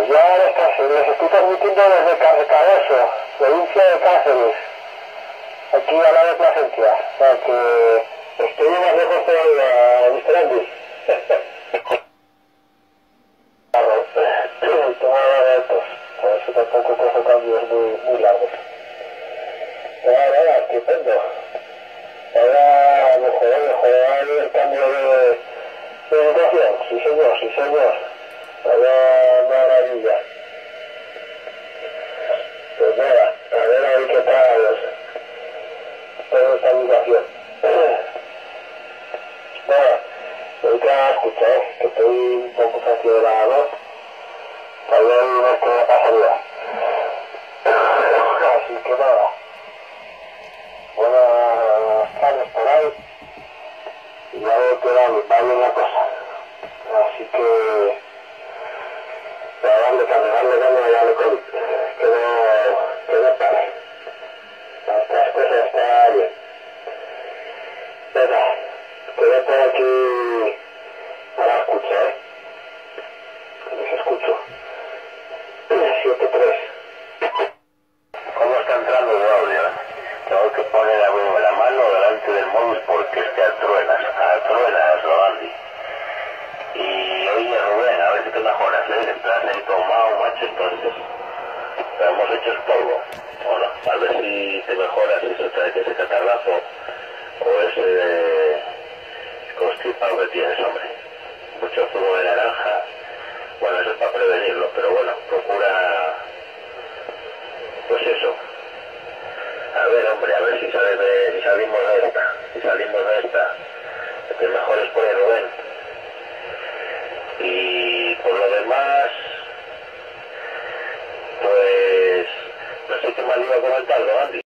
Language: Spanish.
Pues ya les estoy transmitiendo desde Carcaveso, provincia de Cáceres, aquí al lado de Plasencia. O sea que estoy más lejos todavía, Mr. Andy. Tomaba datos, por eso tampoco cojo cambios muy largos. Nada, estupendo. Ahora mejoró el cambio de educación, sí señor. Vaya maravilla. Pues nada, a ver qué tal toda esta educación. Nada, ahorita escuché que estoy un poco fácil de la voz. Todavía hay una que me pasaría. Así que nada. Buenas tardes por ahí. Y ya veo que va bien la cosa. Así que darle con que no pare. Estas cosas está bien. Venga, quedé por aquí para escuchar. Les escucho. 7-3. ¿Cómo está entrando el audio? Tengo que poner la mano delante del móvil porque es que atruenas, lo Andy. Y oye Rubén, a ver si te mejoras, estás ahí tomado, macho, entonces. Pero hemos hecho el polvo. Bueno, a ver si te mejoras eso trae que ese catarrazo o ese constipado que tienes, hombre. Mucho zumo de naranja. Bueno, eso es para prevenirlo, pero bueno, procura, pues eso. A ver, hombre, a ver si salimos de esta. Que mejor es por el Rubén. Y por lo demás, pues, no sé qué más le iba a comentar, ¿no, Andy?